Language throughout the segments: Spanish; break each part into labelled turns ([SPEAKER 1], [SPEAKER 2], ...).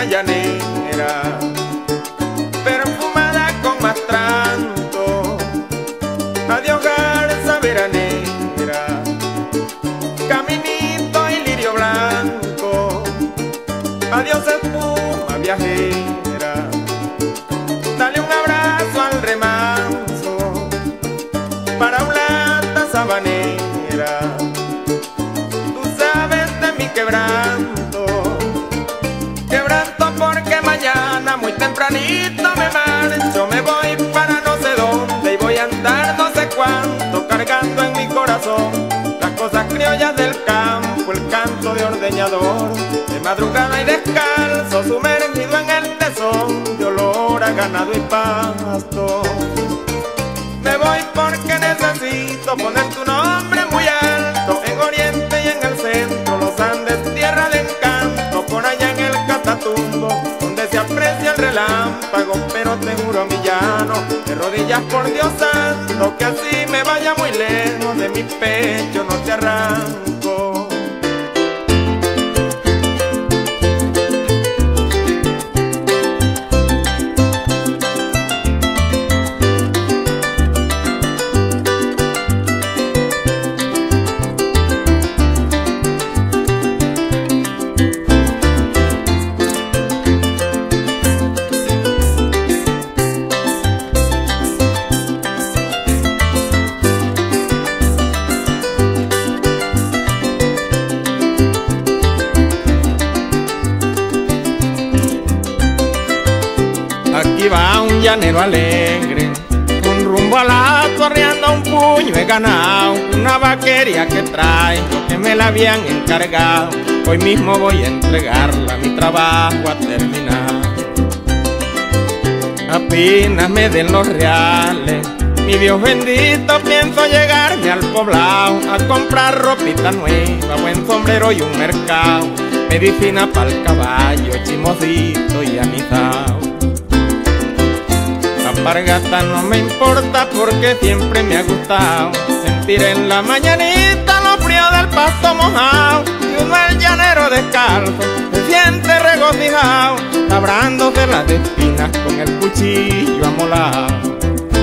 [SPEAKER 1] esta llanera, perfumada con más tranto. Adiós garza veranera, caminito y lirio blanco. Adiós espuma viajera, dale un abrazo al remanso para un lata sabanera. Tú sabes de mi quebranto, quebranto porque mañana muy tempranito me marcho. Me voy para no sé dónde y voy a andar no sé cuánto, cargando en mi corazón las cosas criollas del campo, el canto de ordeñador, de madrugada y descalzo, sumergido en el tesón de olor a ganado y pasto. Me voy porque necesito poner tu nombre muy alto, en Oriente y en el centro, los Andes, tierra de encanto, por allá en el Catatumbo, donde se aprecia el relámpago. Pero te juro, mi llano, de rodillas por Dios santo, que así me vaya muy lejos de mi pecho no te arranco. Aquí va un llanero alegre, con rumbo a la corriendo un puño he ganado, una vaquería que trae lo que me la habían encargado. Hoy mismo voy a entregarla, mi trabajo a terminar. Apenas me den los reales, mi Dios bendito, pienso llegarme al poblado a comprar ropita nueva, buen sombrero y un mercado, medicina pa'l caballo, chimosito y anisao. Alpargata no me importa porque siempre me ha gustado sentir en la mañanita los fríos del pasto mojado, y uno el llanero descalzo se siente regocijado, labrándose las espinas con el cuchillo amolado.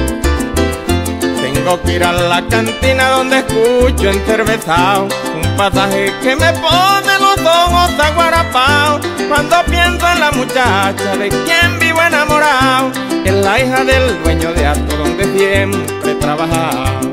[SPEAKER 1] Tengo que ir a la cantina donde escucho encervezao un pasaje que me pone los ojos aguarapaos, cuando pienso en la muchacha de quien vivo enamorado, que es la hija del dueño de Hato donde siempre he trabajado.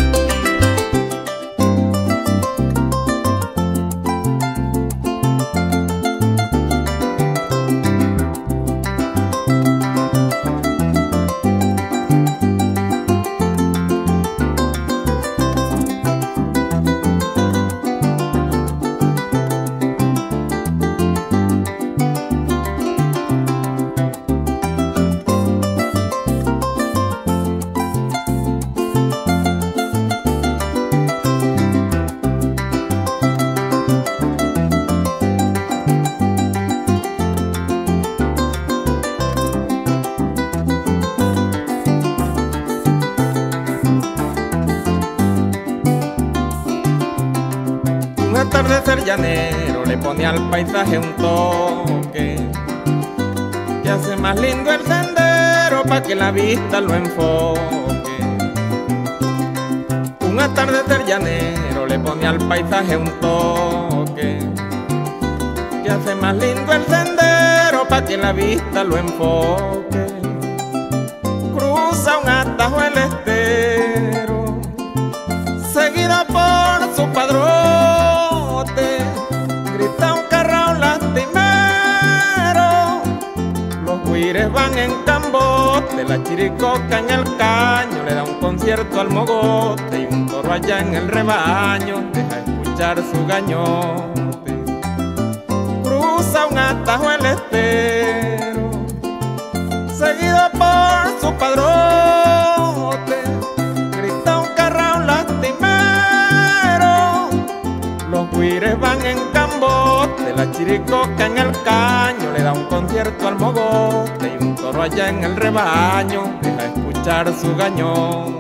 [SPEAKER 1] Un atardecer llanero le pone al paisaje un toque que hace más lindo el sendero pa' que la vista lo enfoque. Un atardecer llanero le pone al paisaje un toque que hace más lindo el sendero pa' que la vista lo enfoque. Cruza un atajo el estero, seguida por su padrote, grita un carrao lastimero. Los güires van en cambote, la chiricoca en el caño le da un concierto al mogote, y un toro allá en el rebaño deja escuchar su gañote. Cruza un atajo el estero, seguido por su padrote, grita un carrao lastimero. Los güires van en cambote, la chiricoca en el caño le da un concierto al mogote, y un toro allá en el rebaño deja escuchar su gañón.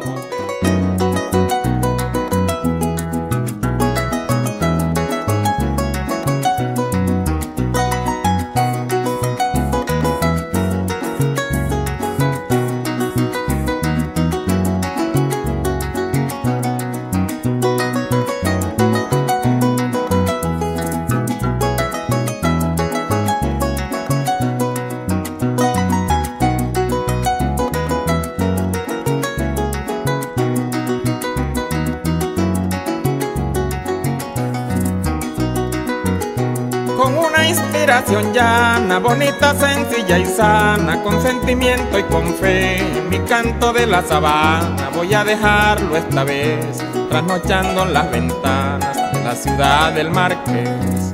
[SPEAKER 1] con una inspiración llana, bonita, sencilla y sana, con sentimiento y con fe. Mi canto de la sabana voy a dejarlo esta vez, trasnochando en las ventanas de la ciudad del Marqués.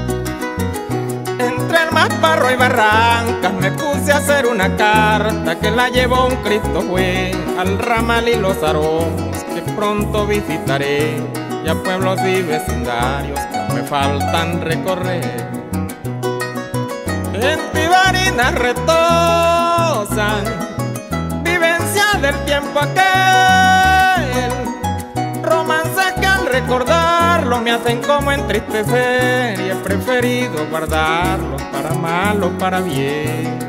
[SPEAKER 1] Entre el Masparro y Barrancas me puse a hacer una carta que la llevó un Cristo juez al ramal y los aromos que pronto visitaré, y a pueblos y vecindarios que me faltan recorrer. En Tibarinas retosan vivencias del tiempo aquel, romances que al recordarlo me hacen como entristecer, y he preferido guardarlos para mal o para bien.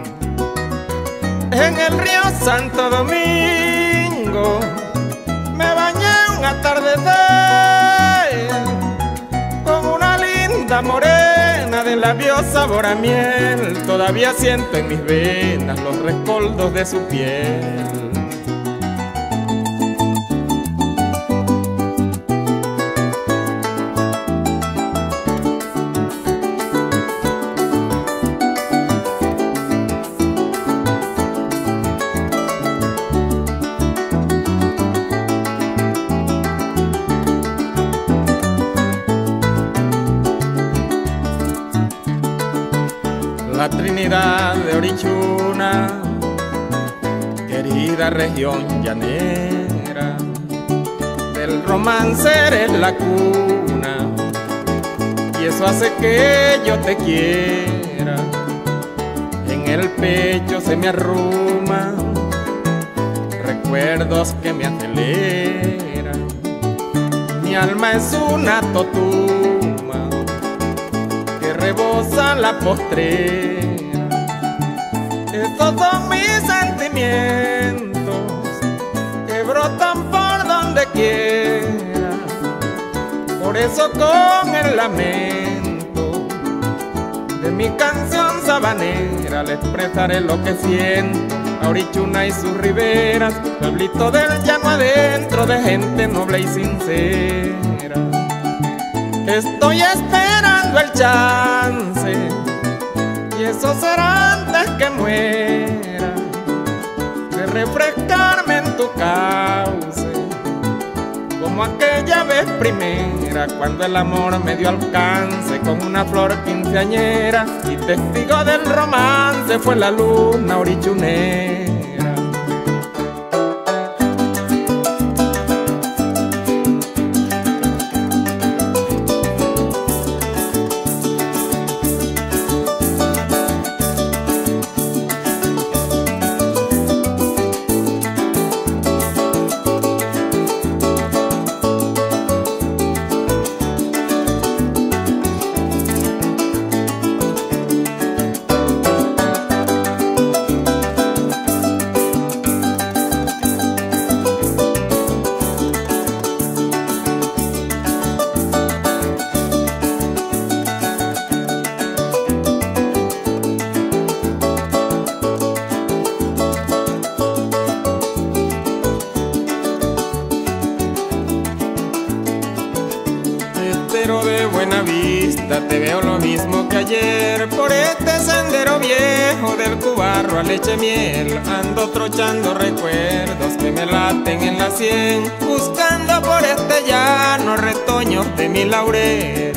[SPEAKER 1] En el río Santo Domingo me bañé un atardecer con una linda morena de labios sabor a miel. Todavía siento en mis venas los rescoldos de su piel. La Trinidad de Orichuna, querida región llanera, del romance eres la cuna, y eso hace que yo te quiera. En el pecho se me arruman recuerdos que me aceleran. Mi alma es una totuma que rebosa la postrera. Estos son mis sentimientos que brotan por donde quiera. Por eso con el lamento de mi canción sabanera le expresaré lo que siento a Orichuna y sus riberas, pueblito del llano adentro de gente noble y sincera. Estoy esperando el chance, y eso será antes que muera, de refrescarme en tu cauce, como aquella vez primera, cuando el amor me dio alcance con una flor quinceañera, y testigo del romance fue la luna orichunera. De Buenavista te veo lo mismo que ayer, por este sendero viejo del Cubarro a Leche Miel ando trochando recuerdos que me laten en la sien, buscando por este llano retoños de mi laurel.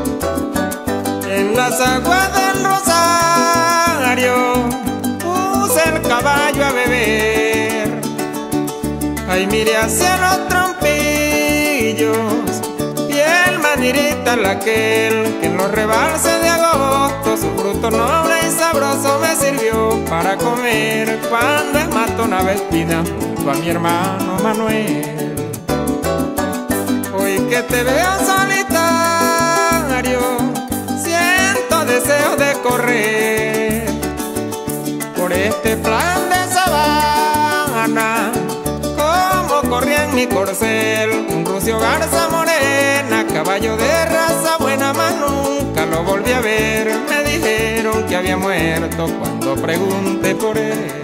[SPEAKER 1] En las aguas del Rosario puse el caballo a beber, ay mire hacia los trompillos, manirita aquel que en los rebalses de agosto su fruto noble y sabroso me sirvió para comer cuando es matona vestida junto a mi hermano Manuel. Hoy que te veo solitario siento deseo de correr por este plan de sabana, como corría en mi corcel un rucio garza morena, caballo de raza buena, mas nunca lo volví a ver. Me dijeron que había muerto cuando pregunté por él.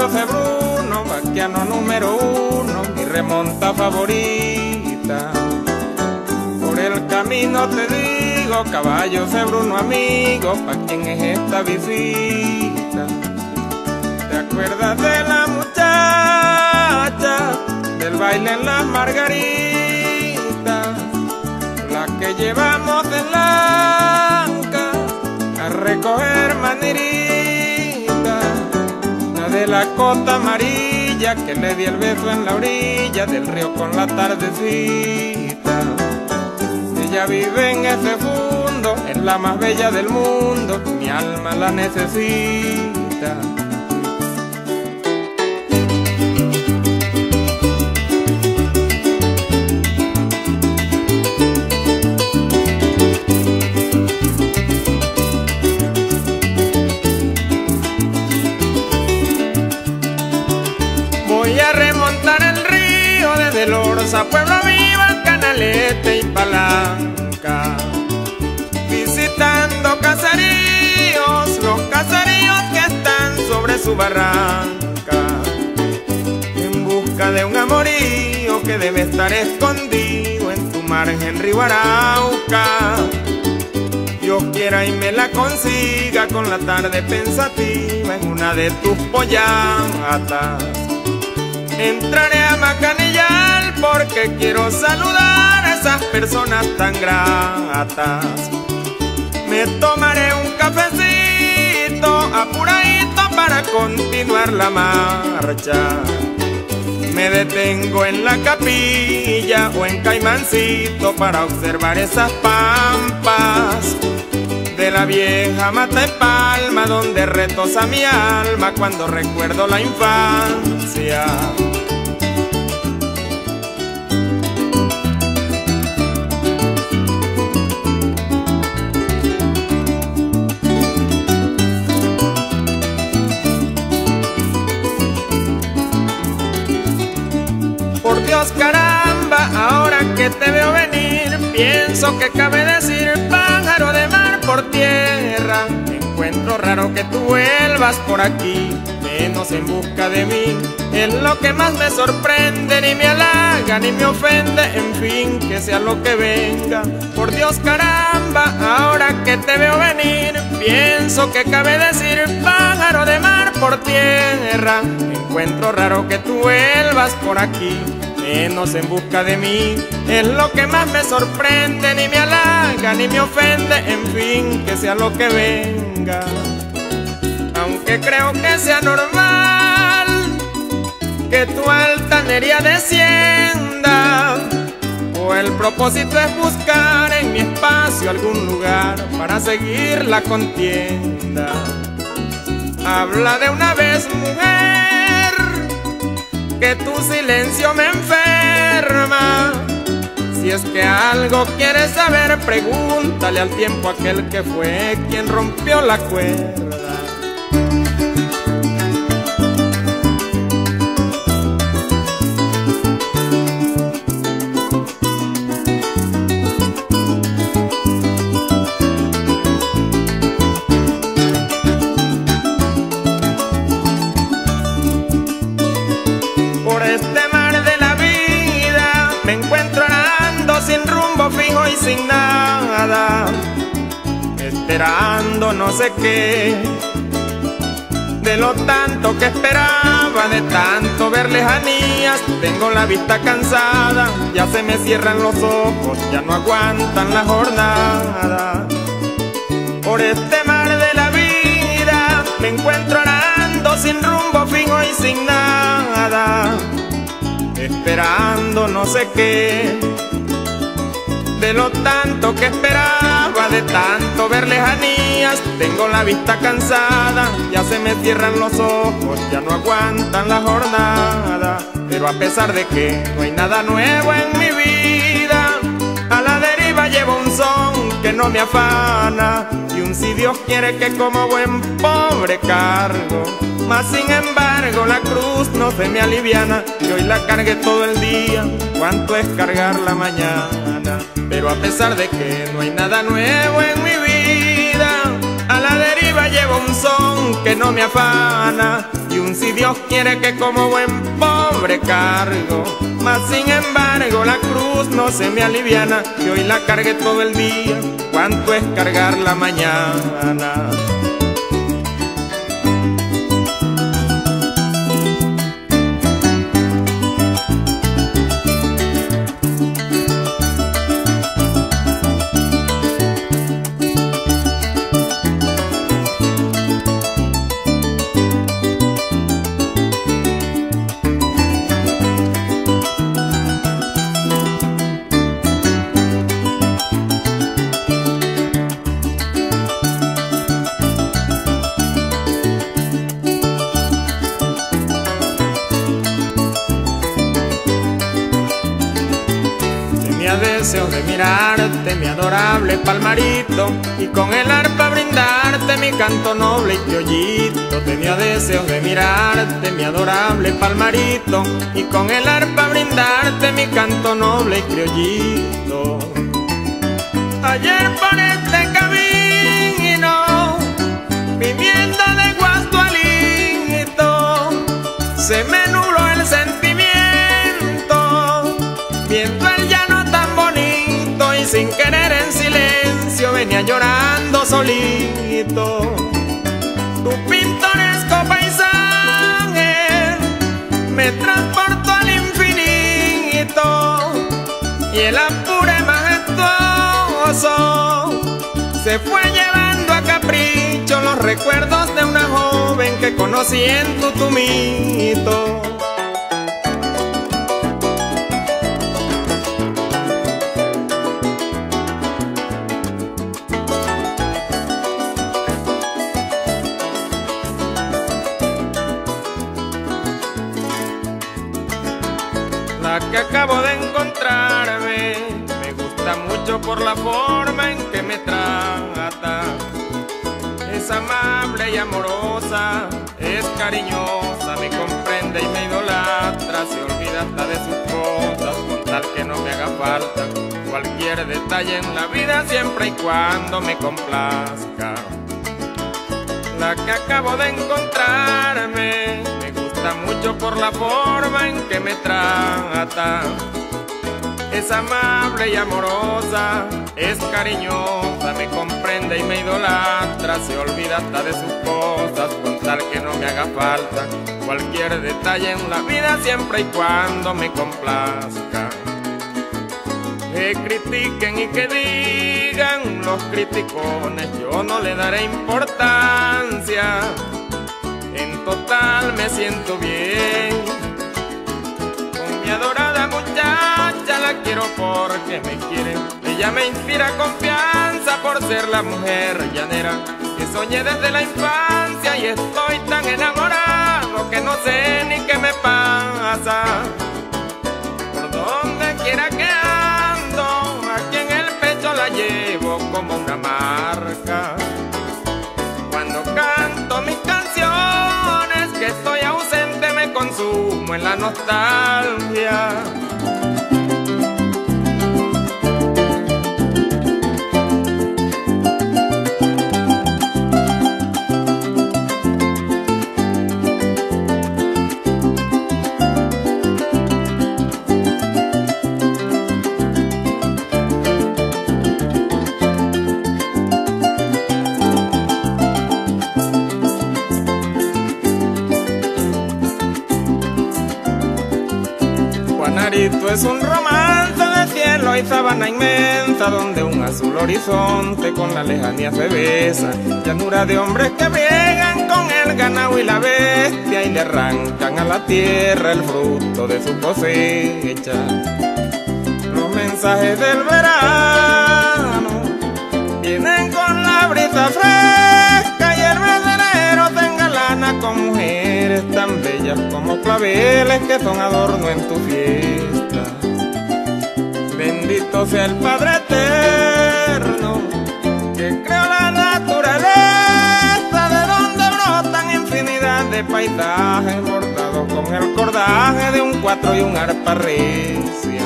[SPEAKER 1] José Bruno, vaquiano número 1, mi remonta favorita. Por el camino te digo, caballo José Bruno amigo, ¿pa' quién es esta visita? ¿Te acuerdas de la muchacha del baile en las margaritas? La que llevamos de Lanca a recoger manirita, la de la cota amarilla que le di el beso en la orilla del río con la tardecita. Ella vive en ese fondo, es la más bella del mundo, mi alma la necesita. Voy a remontar el río desde Lorza, Pueblo Viva, Canalete y Palanca, visitando caseríos, los caseríos que están sobre su barranca, en busca de un amorío que debe estar escondido en tu margen río Arauca. Dios quiera y me la consiga con la tarde pensativa en una de tus pollatas. Entraré a Macanillal porque quiero saludar a esas personas tan gratas. Me tomaré un cafecito apuradito para continuar la marcha. Me detengo en la capilla o en Caimancito para observar esas pampas de la vieja Mata de Palma, donde retosa mi alma cuando recuerdo la infancia. Por Dios, caramba, ahora que te veo venir, pienso que cabe decir pájaro de mar por tierra. Encuentro raro que tú vuelvas por aquí, menos en busca de mí. Es lo que más me sorprende, ni me halaga ni me ofende, en fin, que sea lo que venga. Por Dios, caramba, ahora que te veo venir, pienso que cabe decir pájaro de mar por tierra. Encuentro raro que tú vuelvas por aquí, menos en busca de mí. Es lo que más me sorprende, ni me halaga ni me ofende, en fin, que sea lo que venga. Aunque creo que sea normal que tu altanería descienda, o el propósito es buscar en mi espacio algún lugar para seguir la contienda. Habla de una vez, mujer, que tu silencio me enferma. Si es que algo quieres saber, pregúntale al tiempo aquel que fue quien rompió la cuerda. Por este mar de la vida me encuentro andando sin rumbo fijo y sin nada, esperando no sé qué. De lo tanto que esperaba, de tanto ver lejanías, tengo la vista cansada, ya se me cierran los ojos, ya no aguantan la jornada. Por este mar de la vida me encuentro andando sin rumbo fijo y sin nada, esperando no sé qué. De lo tanto que esperaba, de tanto ver lejanías, tengo la vista cansada, ya se me cierran los ojos, ya no aguantan la jornada. Pero a pesar de que no hay nada nuevo en mi vida, a la deriva llevo un son que no me afana, y un si Dios quiere que como buen pobre cargo. Mas sin embargo la cruz no se me aliviana, y hoy la cargué todo el día, cuánto es cargarla mañana. Pero a pesar de que no hay nada nuevo en mi vida, a la deriva llevo un son que no me afana, y un si Dios quiere que como buen pobre cargo. Mas sin embargo la cruz no se me aliviana, y hoy la cargué todo el día, cuánto es cargarla mañana. Deseos de mirarte, mi adorable palmarito, y con el arpa brindarte mi canto noble y criollito. Tenía deseos de mirarte, mi adorable palmarito, y con el arpa brindarte mi canto noble y criollito. Ayer por este camino, viniendo de Guastualito, se me nubló el sentimiento, viendo el llano tan bonito, y sin querer en silencio venía llorando solito. Tu pintoresco paisaje me transportó al infinito, y el apure majestuoso se fue llevando a capricho los recuerdos de una joven que conocí en Tutumito. La que acabo de encontrarme me gusta mucho por la forma en que me trata. Es amable y amorosa, es cariñosa, me comprende y me idolatra. Se olvida hasta de sus cosas con tal que no me haga falta cualquier detalle en la vida, siempre y cuando me complazca. La que acabo de encontrarme me gusta mucho por la forma en que me trata. Es amable y amorosa, es cariñosa, me comprende y me idolatra. Se olvida hasta de sus cosas con tal que no me haga falta cualquier detalle en la vida, siempre y cuando me complazca. Que critiquen y que digan los criticones, yo no le daré importancia. En total me siento bien con mi adorada muchacha, la quiero porque me quiere. Ella me inspira confianza por ser la mujer llanera que soñé desde la infancia, y estoy tan enamorado que no sé ni qué me pasa. Por donde quiera que ando, aquí en el pecho la llevo como una marca. Cuando canto mis canciones, que estoy ausente, me consumo en la nostalgia. Juanarito es un romance de cielo y sabana inmensa, donde un azul horizonte con la lejanía se besa. Llanura de hombres que briegan con el ganado y la bestia, y le arrancan a la tierra el fruto de su cosecha. Los mensajes del verano vienen con la brisa fresca, y el brasileño se engalana con mujeres tan bellas como claveles que son adorno en tu fiesta. Bendito sea el Padre Eterno que creó la naturaleza, de donde brotan infinidad de paisajes bordados con el cordaje de un cuatro y un arpa recia.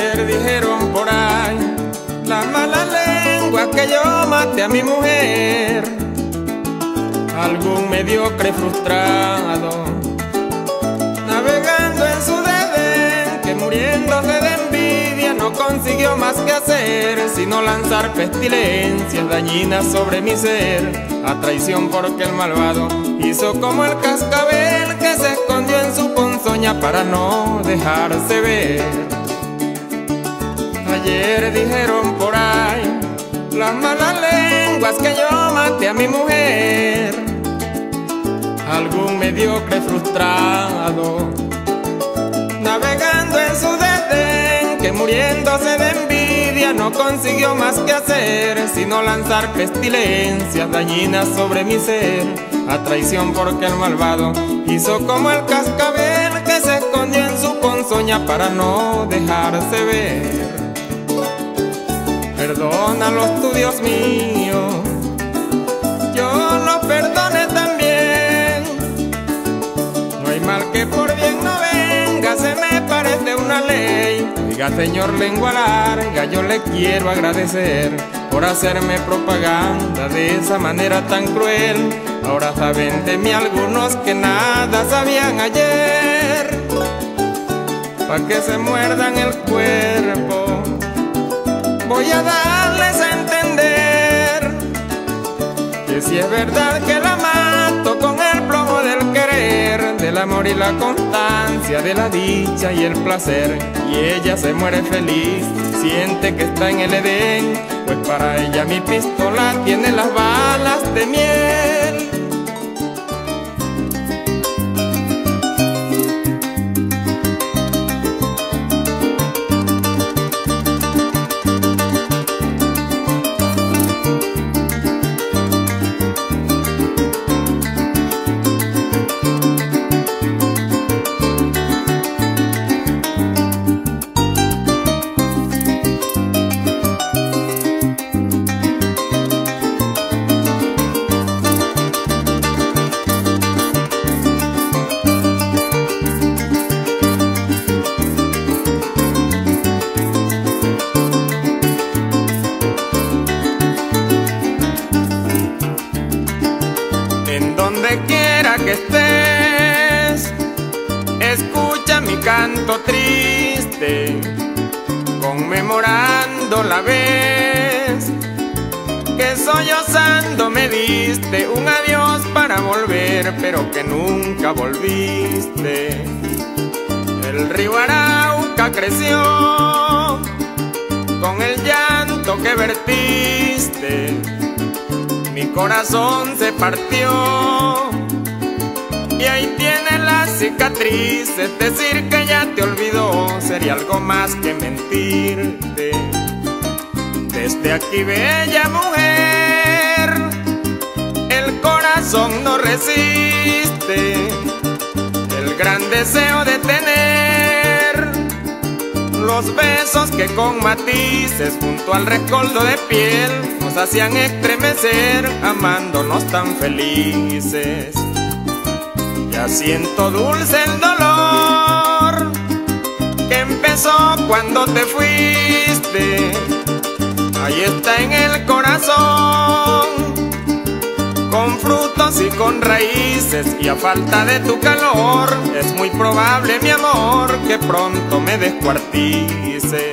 [SPEAKER 1] Ayer dijeron por ahí las malas lenguas que yo maté a mi mujer. Algún mediocre frustrado, navegando en su desdén, que muriéndose de envidia no consiguió más que hacer sino lanzar pestilencias dañinas sobre mi ser, a traición porque el malvado hizo como el cascabel que se escondió en su ponzoña para no dejarse ver. Ayer dijeron por ahí las malas lenguas que yo maté a mi mujer. Algún mediocre frustrado, navegando en su desdén, que muriéndose de envidia no consiguió más que hacer sino lanzar pestilencias dañinas sobre mi ser, a traición porque el malvado hizo como el cascabel que se escondió en su ponzoña para no dejarse ver. Perdónalos tú, Dios mío, yo los perdone también. No hay mal que por bien no venga, se me parece una ley. Oiga, señor lengua larga, yo le quiero agradecer por hacerme propaganda de esa manera tan cruel. Ahora saben de mí algunos que nada sabían ayer, pa' que se muerdan el cuerpo. Voy a darles a entender que si es verdad que la mato con el plomo del querer, del amor y la constancia, de la dicha y el placer, y ella se muere feliz, siente que está en el Edén, pues para ella mi pistola tiene las balas de miel. Donde quiera que estés, escucha mi canto triste, conmemorando la vez que sollozando me diste un adiós para volver, pero que nunca volviste. El río Arauca creció con el llanto que vertiste, mi corazón se partió y ahí tienes las cicatrices. Decir que ya te olvidó sería algo más que mentirte. Desde aquí, bella mujer, el corazón no resiste el gran deseo de tener los besos que con matices junto al rescoldo de piel nos hacían estremecer, amándonos tan felices. Ya siento dulce el dolor que empezó cuando te fuiste. Ahí está en el corazón, con frutos y con raíces, y a falta de tu calor es muy probable, mi amor, que pronto me descuartices.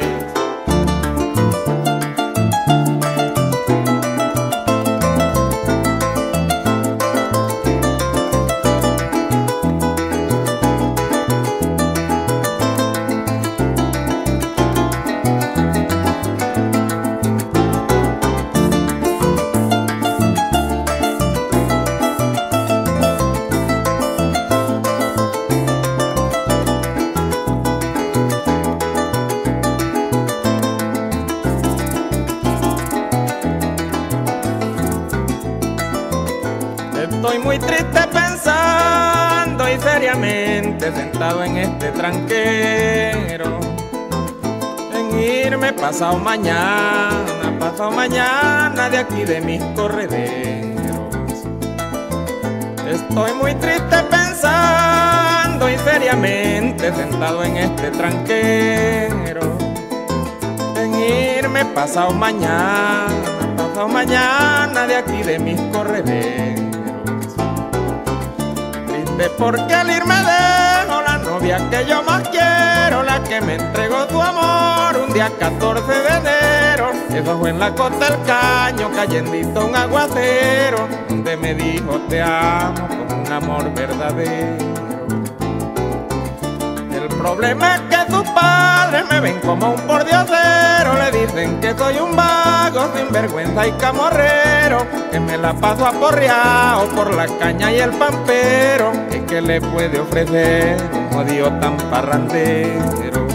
[SPEAKER 1] Estoy muy triste pensando y seriamente sentado en este tranquero, en irme pasado mañana de aquí de mis correderos. Estoy muy triste pensando y seriamente sentado en este tranquero, irme pasado mañana de aquí de mis correderos. Triste porque al irme dejo la novia que yo más quiero, la que me entregó tu amor un día 14 de enero. Eso fue en la costa del Caño, cayendito un aguacero, donde me dijo te amo con un amor verdadero. El problema es que sus padres me ven como un pordiosero, le dicen que soy un vago, sinvergüenza y camorrero, que me la paso aporreado por la caña y el pampero, y que le puede ofrecer un jodido tan parrandero.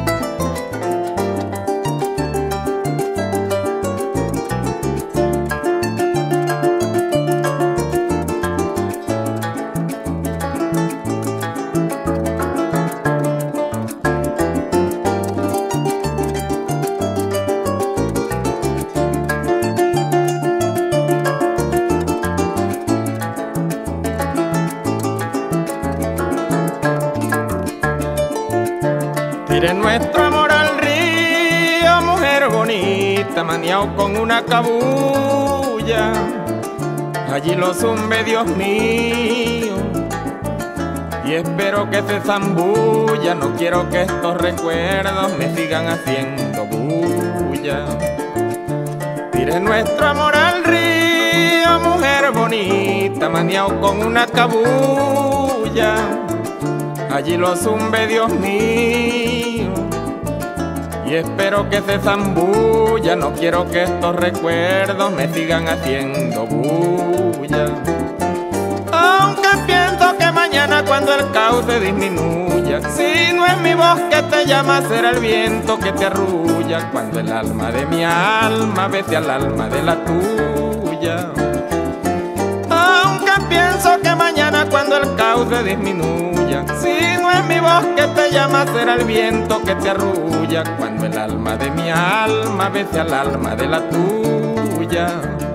[SPEAKER 1] Tire nuestro amor al río, mujer bonita, maniao con una cabulla. Allí lo zumbe, Dios mío, y espero que se zambulla. No quiero que estos recuerdos me sigan haciendo bulla. Tire nuestro amor al río, mujer bonita, maniao con una cabulla. Allí lo zumbe, Dios mío, y espero que se zambulla. No quiero que estos recuerdos me sigan haciendo bulla. Aunque pienso que mañana cuando el cauce disminuya, si no es mi voz que te llama, será el viento que te arrulla, cuando el alma de mi alma bese al alma de la tuya. Aunque pienso que mañana cuando el cauce disminuya, si no es mi voz que te llama, será el viento que te arrulla, cuando el alma de mi alma bese al alma de la tuya.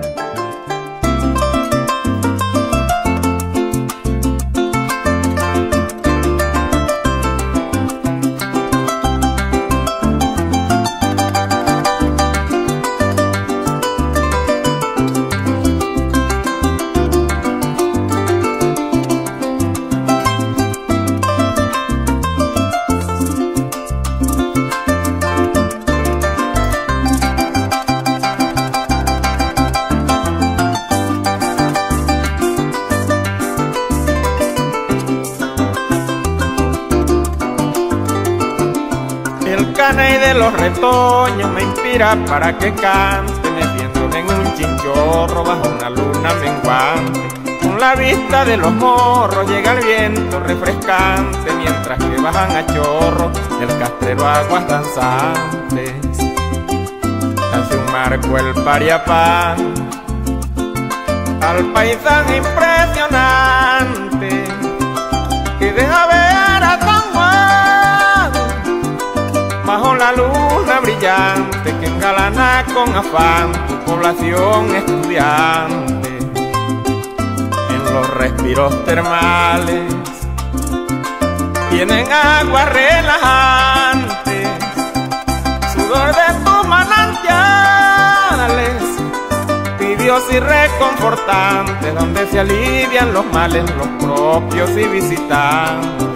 [SPEAKER 1] El caney de los retoños me inspira para que cante, metiéndome en un chinchorro bajo una luna menguante. Con la vista de los morros llega el viento refrescante, mientras que bajan a chorro del castrero aguas danzantes. Hace un marco el pariapá al paisaje impresionante que deja ver a San Juan bajo la luna brillante, que engalana con afán tu población estudiante. En los respiros termales tienen aguas relajantes, sudor de tus manantiales, tibios y reconfortantes, donde se alivian los males, los propios y visitantes.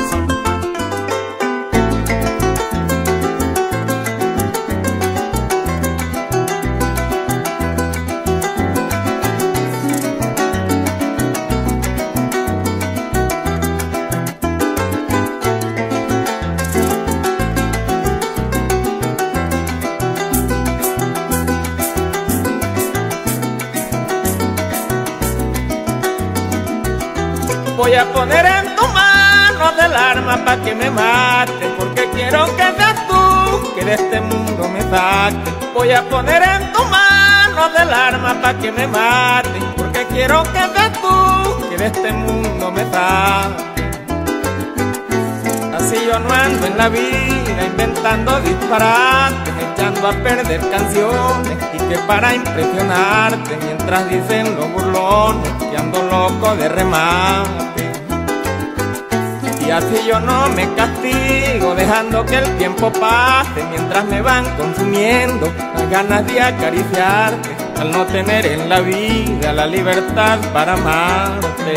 [SPEAKER 1] Voy a poner en tu mano del arma pa' que me mate, porque quiero que seas tú que de este mundo me saque. Voy a poner en tu mano del arma pa' que me mate, porque quiero que seas tú que de este mundo me saque. Así yo no ando en la vida inventando disparates, echando a perder canciones, y que para impresionarte, mientras dicen los burlones que ando loco de remate. y así yo no me castigo, dejando que el tiempo pase mientras me van consumiendo las ganas de acariciarte, al no tener en la vida la libertad para amarte.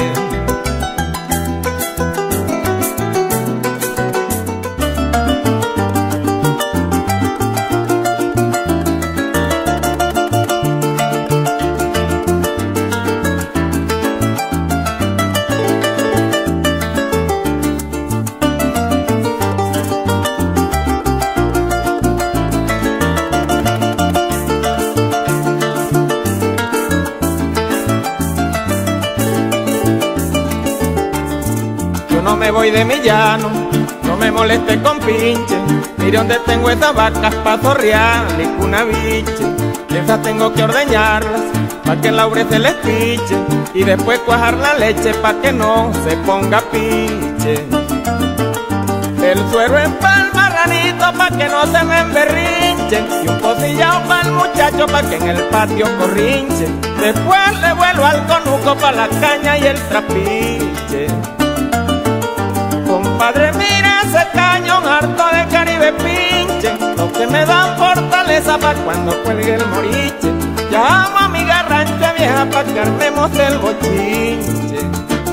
[SPEAKER 2] No me voy de mi llano, no me moleste con pinche. Mire donde tengo esas vacas pa' zorrear y cunaviche. Esas tengo que ordeñarlas pa' que el laure se les piche y después cuajar la leche pa' que no se ponga piche. El suero es pa'l marranito pa' que no se me emberrinchen y un pocillao pa'l muchacho pa' que en el patio corrinche. Después le vuelo al conuco pa' la caña y el trapiche. Compadre, mira ese cañón harto de Caribe pinche, lo que me dan fortaleza pa' cuando cuelgue el moriche. Llamo a mi garrancha vieja pa' que armemos el bochinche.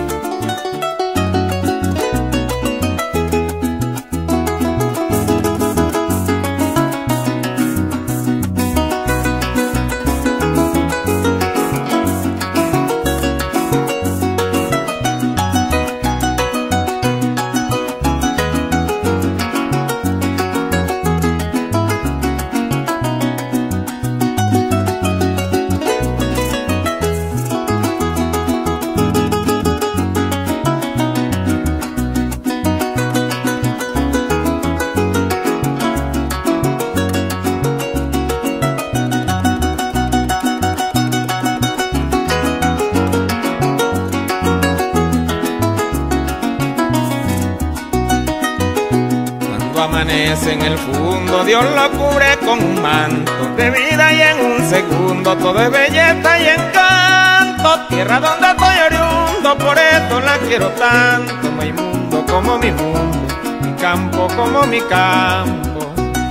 [SPEAKER 2] Amanece en el fondo, Dios lo cubre con un manto de vida y en un segundo todo es belleza y encanto. Tierra donde estoy oriundo, por eso la quiero tanto. No hay mundo como mi mundo, mi campo como mi campo.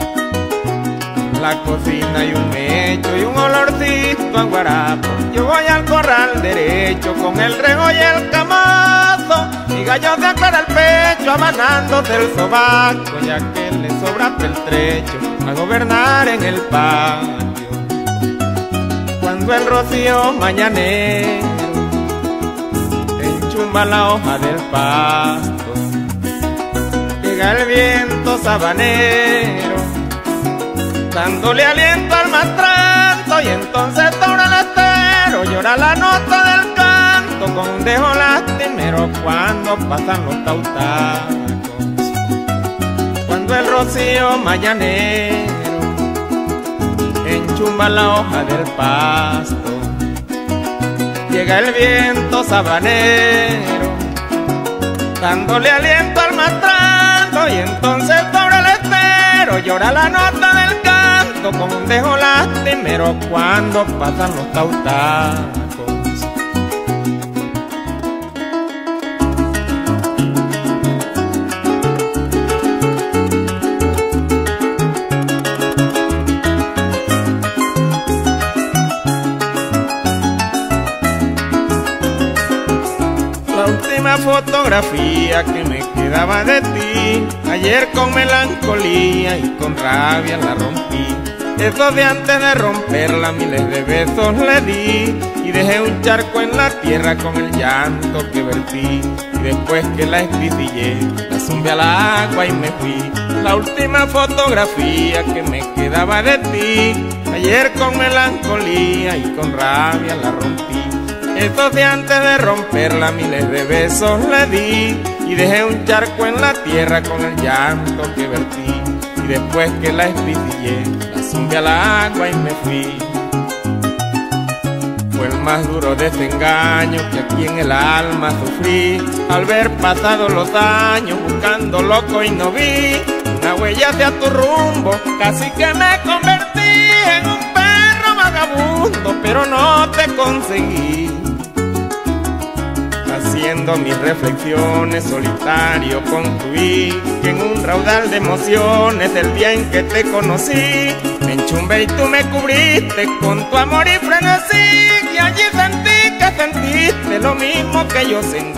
[SPEAKER 2] La cocina hay un mecho y un olorcito a guarapo. Yo voy al corral derecho con el rejo y el camazo. Mi gallo se aclara el pecho amanándose el sobaco, ya que le sobra peltrecho a gobernar en el patio. Cuando el rocío mañanero enchumba la hoja del pasto, llega el viento sabanero dándole aliento al matranto, y entonces toda el estero llora la nota del canto con un dejo lastimero cuando pasan los tautacos. Cuando el rocío mañanero enchumba la hoja del pasto, llega el viento sabanero dándole aliento al matranto, y entonces sobre el estero llora la nota del canto con un dejo lastimero cuando pasan los tautacos. La última fotografía que me quedaba de ti, ayer con melancolía y con rabia la rompí. Eso de antes de romperla miles de besos le di, y dejé un charco en la tierra con el llanto que vertí. Y después que la espicillé, la zumbé al agua y me fui. La última fotografía que me quedaba de ti, ayer con melancolía y con rabia la rompí. Eso de antes de romperla miles de besos le di, y dejé un charco en la tierra con el llanto que vertí. Y después que la espicillé, la zumbé al agua y me fui. Fue el más duro desengaño que aquí en el alma sufrí, al ver pasados los años buscando loco y no vi una huella hacia tu rumbo. Casi que me convertí en un perro vagabundo, pero no te conseguí. haciendo mis reflexiones, solitario concluí que en un raudal de emociones del día en que te conocí me enchumbé y tú me cubriste con tu amor y frenesí, y allí sentí que sentiste lo mismo que yo sentí.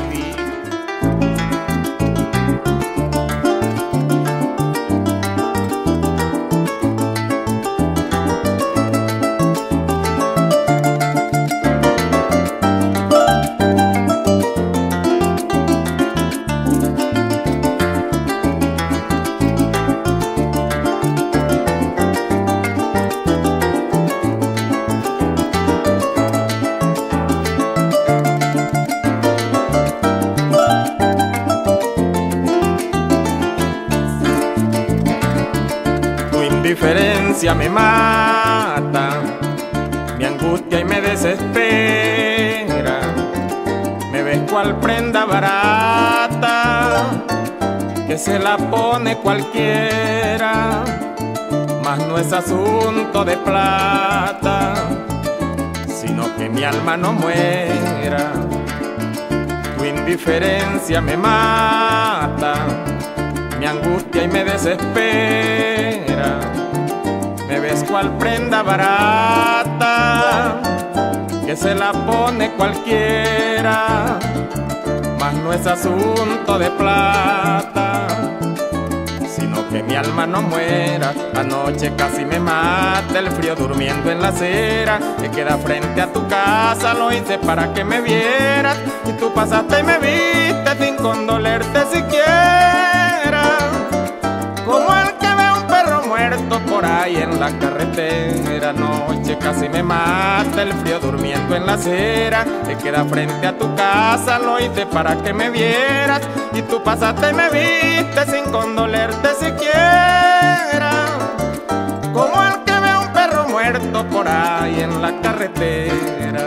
[SPEAKER 2] Tu indiferencia me mata, mi angustia y me desespera. Me ves cual prenda barata que se la pone cualquiera, mas no es asunto de plata, sino que mi alma no muera. Tu indiferencia me mata, mi angustia y me desespera. Me ves cual prenda barata que se la pone cualquiera, mas no es asunto de plata, sino que mi alma no muera. Anoche casi me mata el frío durmiendo en la acera que queda frente a tu casa. Lo hice para que me vieras y tú pasaste y me viste sin condolerte siquiera, como el que ve un perro muerto por ahí en la carretera. Anoche casi me mata el frío durmiendo en la acera que queda frente a tu casa. Lo hice para que me vieras y tú pasaste y me viste sin condolerte siquiera, como el que ve un perro muerto por ahí en la carretera.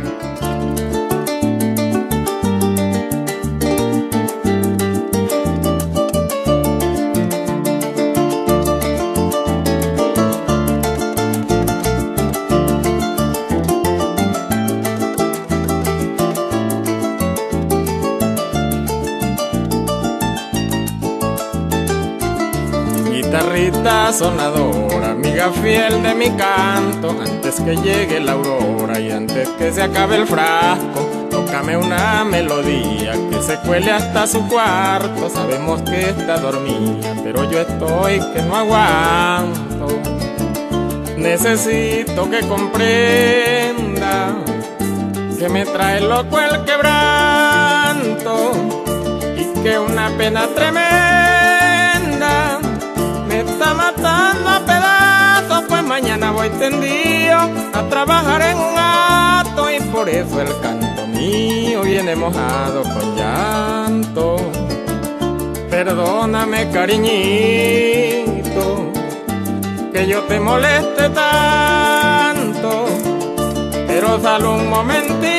[SPEAKER 2] Guitarrita sonadora, amiga fiel de mi canto, antes que llegue la aurora y antes que se acabe el frasco, tócame una melodía que se cuele hasta su cuarto. Sabemos que está dormida, pero yo estoy que no aguanto. Necesito que comprenda que me trae loco el quebranto y que una pena tremenda me está matando a pedazos, pues mañana voy tendido a trabajar en un acto y por eso el canto mío viene mojado con llanto. Perdóname, cariñito, que yo te moleste tanto, pero sal un momentito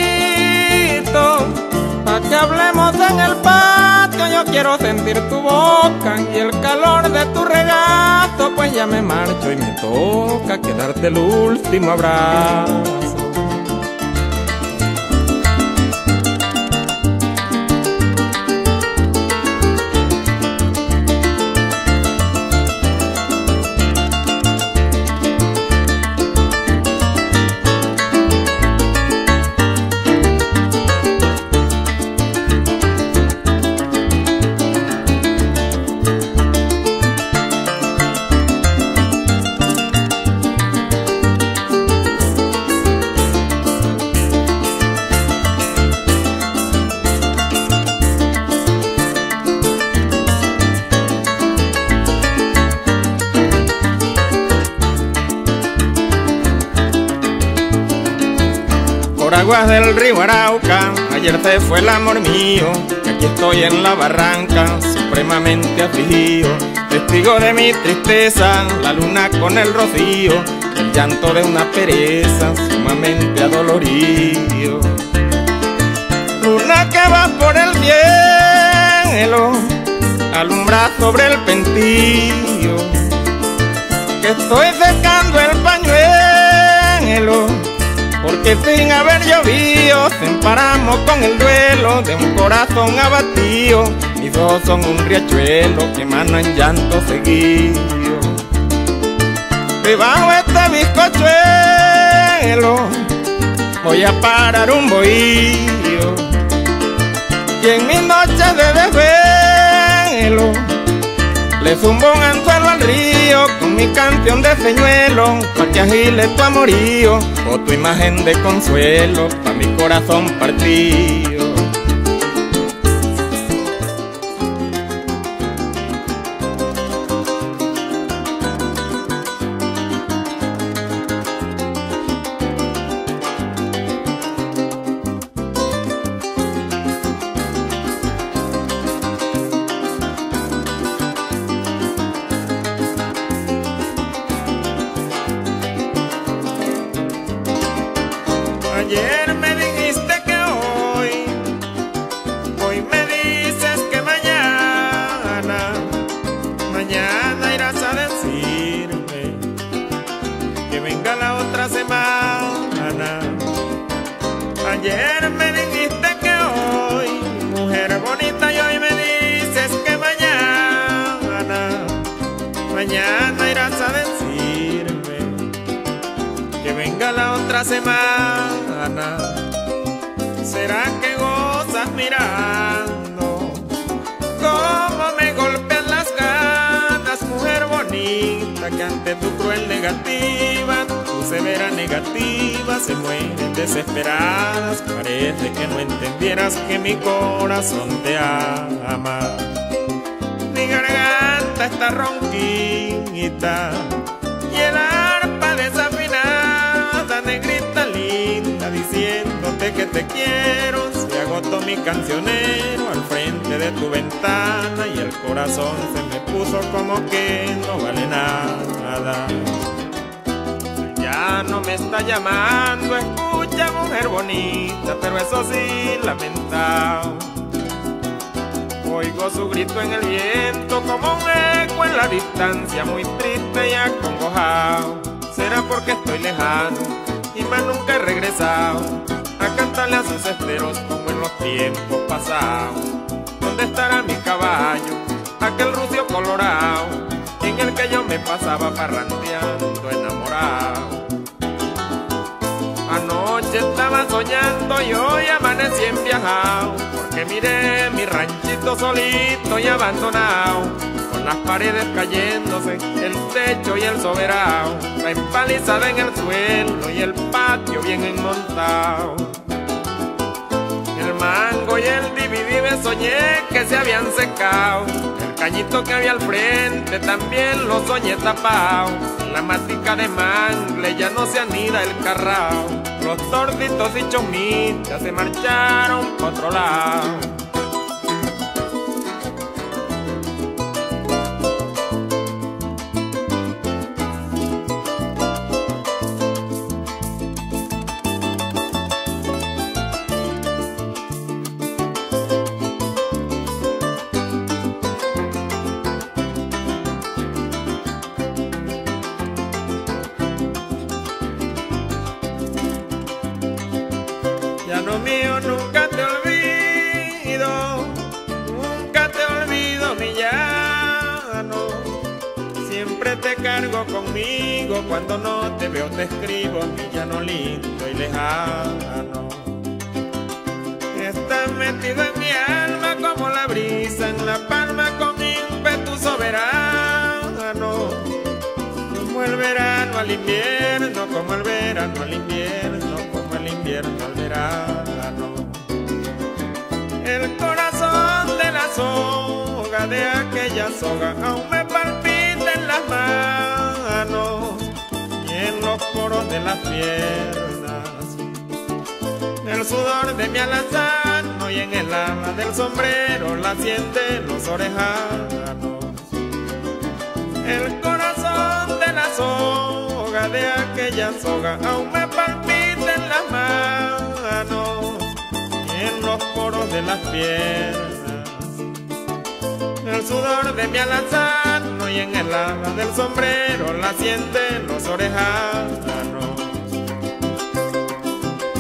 [SPEAKER 2] pa' que hablemos en el patio. Yo quiero sentir tu boca y el calor de tu regazo, pues ya me marcho y me toca quedarte el último abrazo. Por aguas del río Arauca, ayer se fue el amor mío, y aquí estoy en la barranca, supremamente afligido, testigo de mi tristeza, la luna con el rocío, el llanto de una pereza sumamente adolorido. Luna que va por el cielo, alumbra sobre el pentillo, que estoy secando el pañuelo, porque que sin haber llovido se emparamos con el duelo de un corazón abatido. Mis ojos son un riachuelo que emanan llanto seguido. Debajo de este bizcochuelo voy a parar un bohío, y en mis noches de desvelo le zumbo un anzuelo al río con mi canción de señuelo, pa' que agile tu amorío o tu imagen de consuelo pa' mi corazón partido. Ayer me dijiste que hoy me dices que mañana irás a decirme que venga la otra semana. Ayer me dijiste que hoy, mujer bonita, y hoy me dices que mañana irás a decirme que venga la otra semana. ¿Será que gozas mirando cómo me golpean las ganas, mujer bonita, que ante tu cruel negativa, tu severa negativa, se mueren desesperadas? Parece que no entendieras que mi corazón te ama. Mi garganta está ronquita y el arpa desafinada, negrita linda, diciéndote que te quiero. Se agotó mi cancionero al frente de tu ventana y el corazón se me puso como que no vale nada. Ya no me está llamando, escucha, mujer bonita, pero eso sí, lamentado. Oigo su grito en el viento como un eco en la distancia, muy triste y acongojado. ¿Será porque estoy lejano y más nunca he regresado a cantarle a sus esteros como en los tiempos pasados? ¿Dónde estará mi caballo, aquel rucio colorado, en el que yo me pasaba parrandeando enamorado? Anoche estaba soñando y hoy amanecí enviajado, porque miré mi ranchito solito y abandonado, con las paredes cayéndose, el techo y el soberano, la empalizada en el suelo y el patio bien enmontado. El mango y el dividive soñé que se habían secado, el cañito que había al frente también lo soñé tapado. La matica de mangle ya no se anida el carrao, los torditos y chomitas se marcharon por otro lado. Ya no mío, nunca te olvido mi llano. Siempre te cargo conmigo, cuando no te veo te escribo, mi llano lindo y lejano. Estás metido en mi alma como la brisa en la palma, con ímpetu soberano. Como el verano al invierno, como el verano al invierno, como el invierno al verano. El corazón de la soga, de aquella soga, aún me palpita en las manos y en los poros de las piernas. El sudor de mi alazano y en el ala del sombrero la sienten los orejanos. El corazón de la soga, de aquella soga, aún me palpita en las manos y en los poros de las piernas. El sudor de mi alazano y en el ala del sombrero la sienten los orejanos.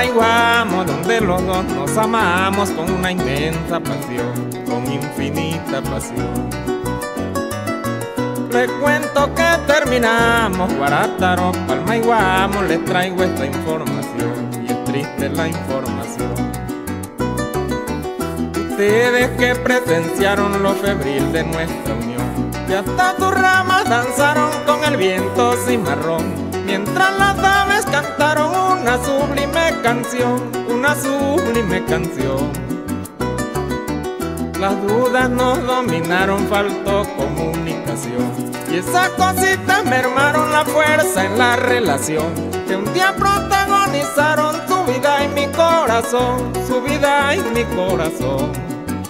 [SPEAKER 2] Maiguamo, donde los dos nos amamos con una inmensa pasión, con infinita pasión. Les cuento que terminamos Guarátaro, Maiguamo, les traigo esta información y es triste la información. Ustedes que presenciaron lo febril de nuestra unión, que hasta tus ramas danzaron con el viento cimarrón, mientras las aves cantaron una sublime canción, una sublime canción. Las dudas nos dominaron, faltó comunicación, y esas cositas mermaron la fuerza en la relación, que un día protagonizaron tu vida y mi corazón, su vida y mi corazón.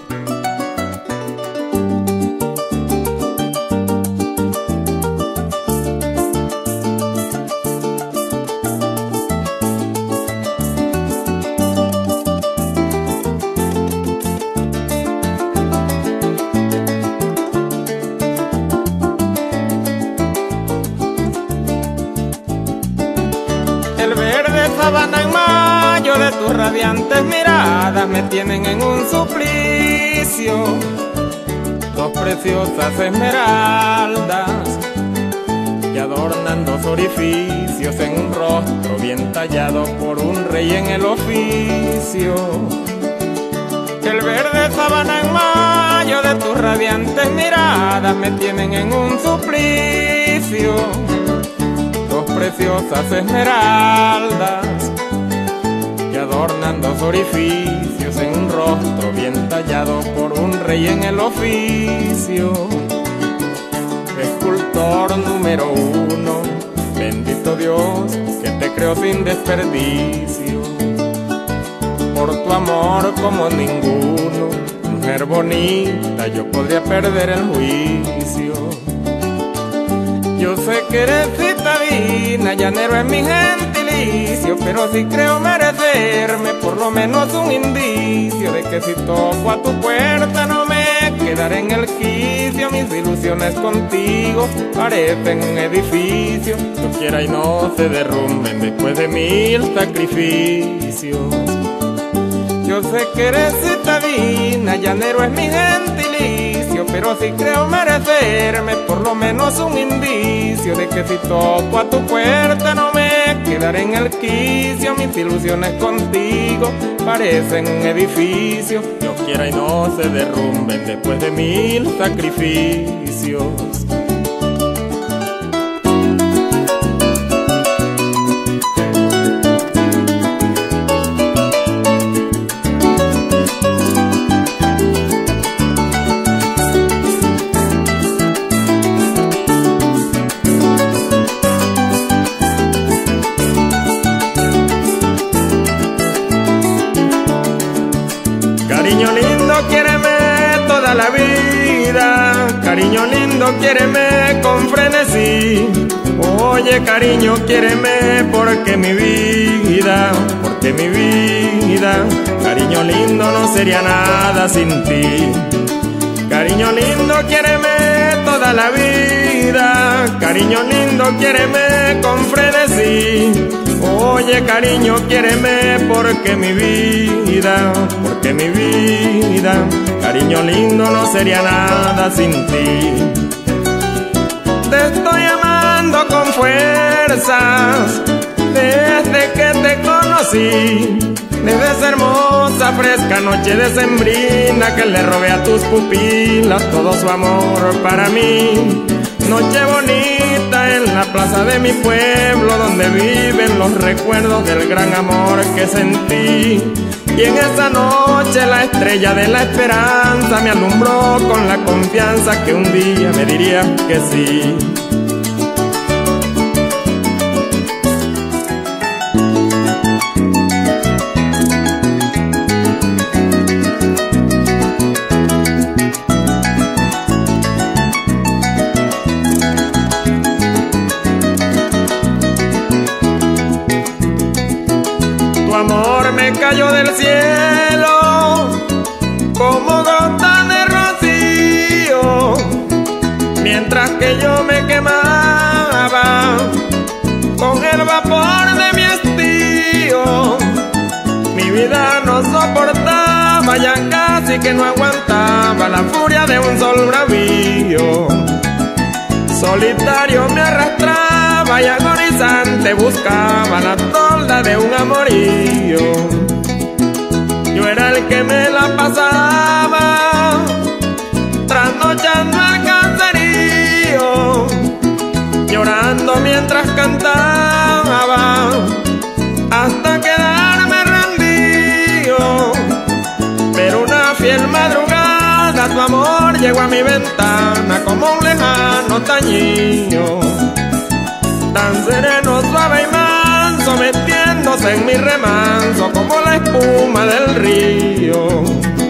[SPEAKER 2] El verde sabana en mayo de tus radiantes miradas me tienen en un suplicio. Dos preciosas esmeraldas que adornan dos orificios en un rostro bien tallado por un rey en el oficio. El verde sabana en mayo de tus radiantes miradas me tienen en un suplicio. Dos preciosas esmeraldas que adornan dos orificios en un rostro bien tallado por un rey en el oficio. Escultor número uno, bendito Dios que te creó sin desperdicio. Por tu amor como ninguno, mujer bonita, yo podría perder el juicio. Yo sé que eres citadina, llanero es mi gentilicio, pero sí creo merecerme por lo menos un indicio de que si toco a tu puerta no me quedaré en el quicio. Mis ilusiones contigo parecen un edificio, yo quiera y no se derrumben después de 1000 sacrificios. Yo sé que eres citadina, llanero es mi gentilicio, pero sí creo merecerme por lo menos un indicio de que si toco a tu puerta no me quedaré en el quicio. Mis ilusiones contigo parecen un edificio, yo quiera y no se derrumben después de 1000 sacrificios. Cariño lindo, quiéreme toda la vida, cariño lindo, quiéreme con frenesí. Oye, cariño, quiéreme porque mi vida, cariño lindo, no sería nada sin ti. Cariño lindo, quiéreme toda la vida, cariño lindo, quiéreme con frenesí. Oye, cariño, quiéreme porque mi vida, cariño lindo, no sería nada sin ti. Te estoy amando con fuerzas desde que te conocí, desde esa hermosa, fresca noche decembrina que le robé a tus pupilas todo su amor para mí. Noche bonita en la plaza de mi pueblo, donde viven los recuerdos del gran amor que sentí. Y en esa noche la estrella de la esperanza me alumbró con la confianza que un día me diría que sí. Tu amor me cayó del cielo como gota de rocío, mientras que yo me quemaba con el vapor de mi estío. estaba ya casi que no aguantaba la furia de un sol bravío. Solitario me arrastraba y agonizante buscaba la tolda de un amorío. Yo era el que me la pasaba trasnochando al caserío, llorando mientras cantaba hasta quedarme rendido. Pero una fiel madrugada tu amor llegó a mi ventana como un lejano tañido, tan sereno, suave y manso, metiéndose en mi remanso como la espuma del río.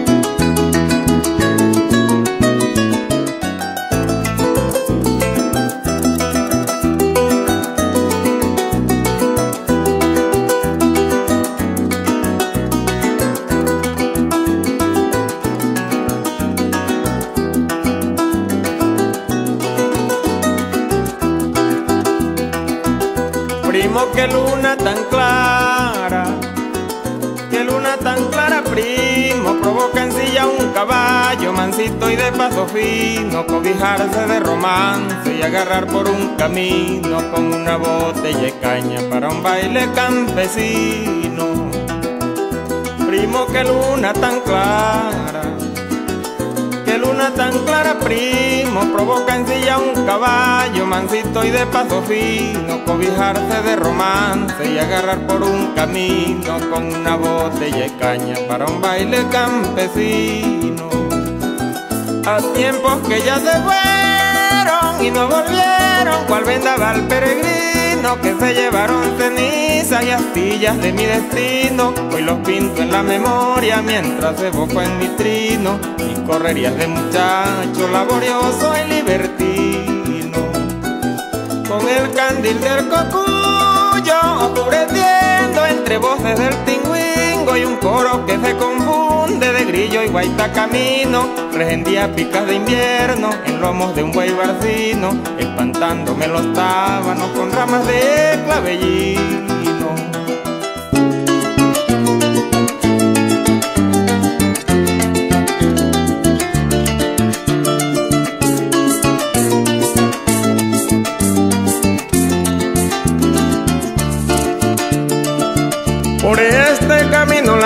[SPEAKER 1] Primo, qué luna tan clara, qué luna tan clara, primo, provoca en silla un caballo mansito y de paso fino, cobijarse de romance y agarrar por un camino con una botella de caña para un baile campesino. Primo, qué luna tan clara, qué luna tan clara, primo, provoca en silla un caballo mansito y de paso fino, cobijarse de romance y agarrar por un camino con una botella de caña para un baile campesino. A tiempos que ya se fueron y no volvieron, cual vendaval peregrino que se llevaron ceniza y astillas de mi destino. Hoy los pinto en la memoria mientras evoco en mi trino mis correrías de muchacho laborioso y libertino. Con el candil del cocuyo oscureciendo entre voces del tingüingo y un coro que se confunde de grillo y guaita camino, regendía picas de invierno en lomos de un buey barcino, espantándome los tábanos con ramas de clavellino.
[SPEAKER 2] Por este camino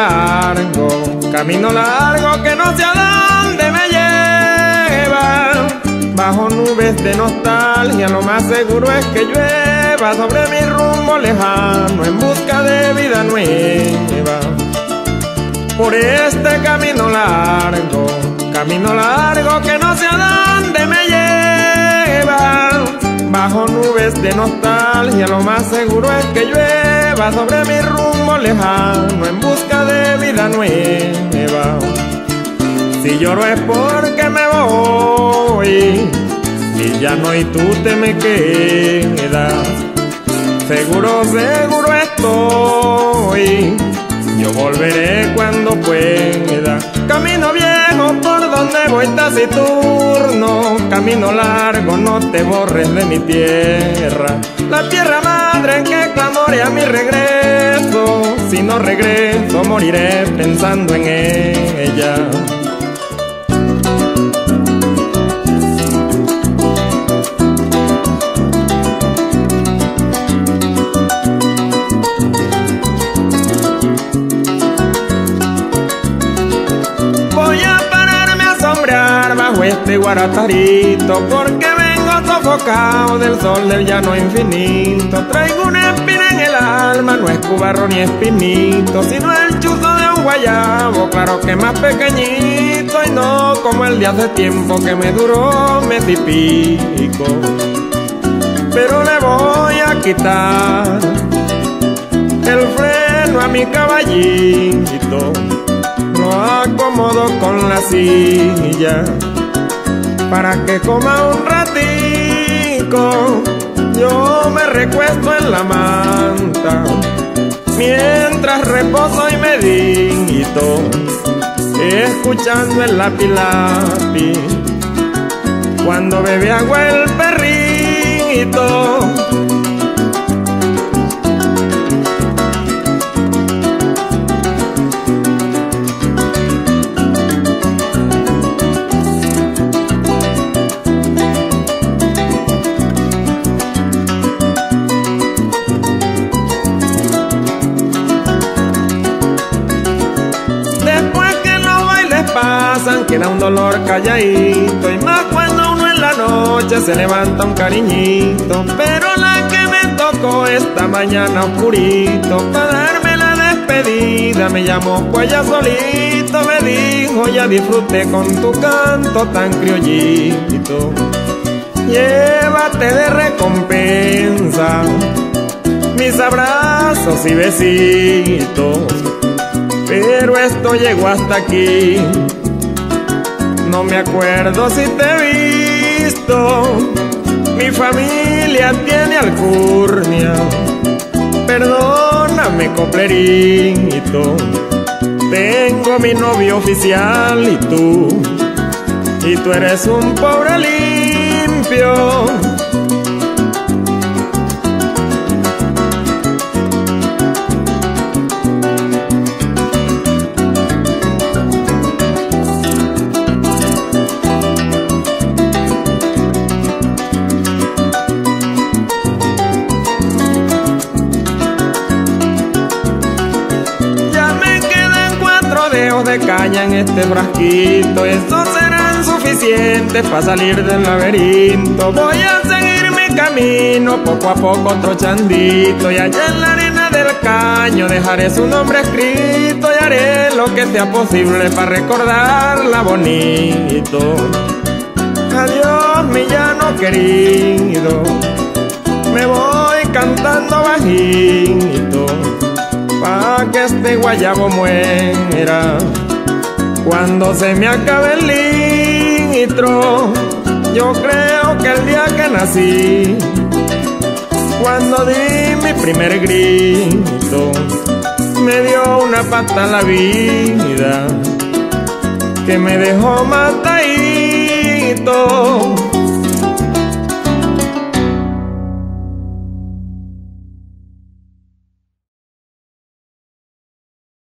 [SPEAKER 2] largo que no sé a dónde me lleva, bajo nubes de nostalgia lo más seguro es que llueva sobre mi rumbo lejano en busca de vida nueva. Por este camino largo que no sé a dónde me lleva, bajo nubes de nostalgia lo más seguro es que llueva sobre mi rumbo lejano en busca de vida nueva. Si lloro es porque me voy y ya no y tú te me quedas. Seguro, seguro estoy, yo volveré cuando pueda. Camino viejo por donde voy taciturno, camino largo, no te borres de mi tierra. La tierra madre que clamorea mi regreso, si no regreso moriré pensando en ella. Bajo este guaratarito, porque vengo sofocado del sol del llano infinito. Traigo una espina en el alma, no es cubarro ni espinito, sino el chuzo de un guayabo, claro que más pequeñito, y no como el de hace tiempo que me duró mes y pico. Pero le voy a quitar el freno a mi caballito, lo acomodo con la silla para que coma un ratico. Yo me recuesto en la manta mientras reposo y medito, escuchando el lapi lapi cuando bebe agua el perrito. dolor calladito, y más cuando uno en la noche se levanta un cariñito. Pero la que me tocó esta mañana oscurito, para darme la despedida, me llamó pues ya solito, me dijo ya disfruté con tu canto tan criollito. Llévate de recompensa mis abrazos y besitos, pero esto llegó hasta aquí. No me acuerdo si te he visto, mi familia tiene alcurnia. Perdóname, coplerito, tengo mi novio oficial y tú eres un pobre limpio. De caña en este frasquito, estos serán suficientes para salir del laberinto. Voy a seguir mi camino poco a poco trochandito, y allá en la arena del caño dejaré su nombre escrito, y haré lo que sea posible para recordarla bonito. Adiós mi llano querido, me voy cantando bajito, pa' que este guayabo muera cuando se me acabe el litro. Yo creo que el día que nací, cuando di mi primer grito, me dio una pata la vida que me dejó matadito.